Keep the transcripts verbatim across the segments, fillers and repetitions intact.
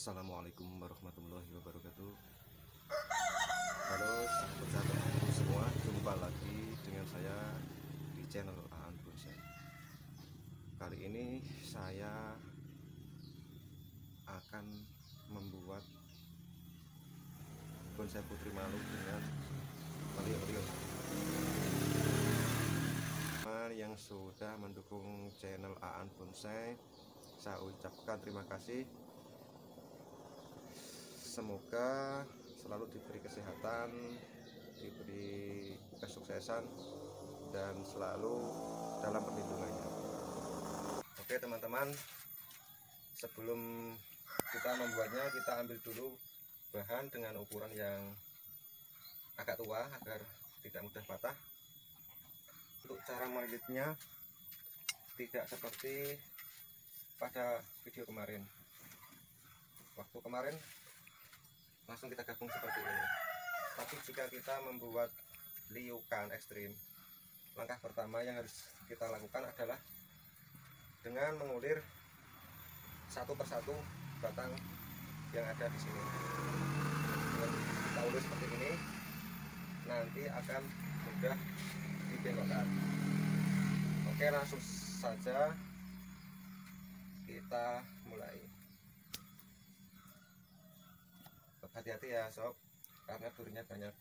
Assalamualaikum warahmatullahi wabarakatuh. Halo sahabat-sahabat semua, jumpa lagi dengan saya di channel Aan Bonsai. Kali ini saya akan membuat bonsai putri malu dengan liuk-liuk. Yang sudah mendukung channel Aan Bonsai, saya ucapkan terima kasih. Semoga selalu diberi kesehatan, diberi kesuksesan, dan selalu dalam perlindungannya. Oke teman-teman, sebelum kita membuatnya, kita ambil dulu bahan dengan ukuran yang agak tua agar tidak mudah patah. Untuk cara melilitnya tidak seperti pada video kemarin. Waktu kemarin langsung kita gabung seperti ini. Tapi jika kita membuat liukan ekstrim, langkah pertama yang harus kita lakukan adalah dengan mengulir satu persatu batang yang ada di sini. Dengan kita ulir seperti ini, nanti akan mudah dibelokkan. Oke, langsung saja kita mulai. Hati-hati ya sob, karena durinya banyak.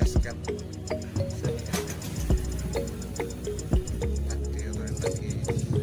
Lagi